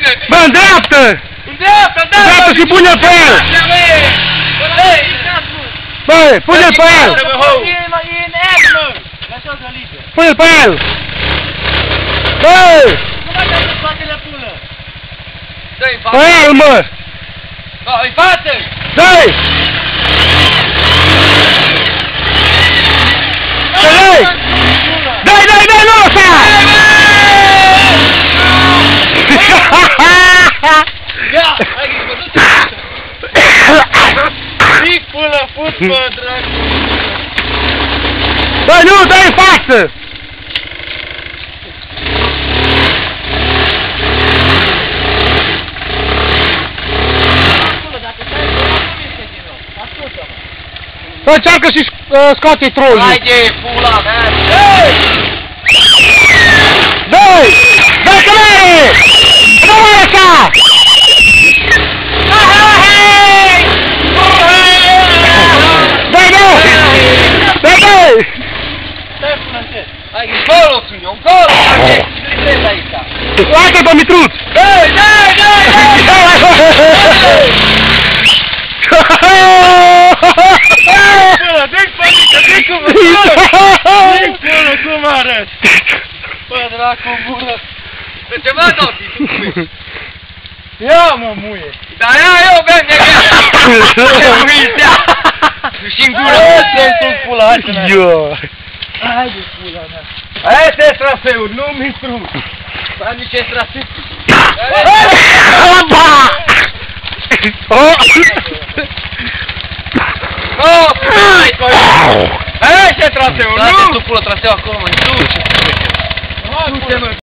Bă, în dreaptă! În dreapta, da! În dreapta și pune-l pe el! Bă, pune-l pe el! Pune-l pe el! Bă! Pe el, mă! În față! Dă-i! Dă-i! Dă-i, nu lăsa! Ia! Hai că-i du-te! Pic până fut, bă, dracu! Bă, nu, dă-i în față! Bă, încearcă și scoate trolul! Haide, pula mea! Dă-i! Dă-i că mere! Nu mă lăsa! Dă-i, dă-i! Dă-i! Stai până încet! Hai, încolo, Tunio, încolo! Hai, aici! Lasă-l pe Mitruț! Dă-i, dă-i, dă-i, dă-i! Până, dă-i pănică, dă-i cum arăți! Dă-i până, cum arăți! Bă, dracu, bună! De ce mă dau, titi? Ia, mă, muie! Da, ia, eu, bem, ce muie-ți-a! Și-n gură! Să-mi pula, hai să n-ai! Haide, pula mea! Aia te traseuri, nu Mitruț! Am nici traseuri! Oh, hai, hai, ce traseu, nu? Hai, tu pula traseu acolo, mă, du-te, mă!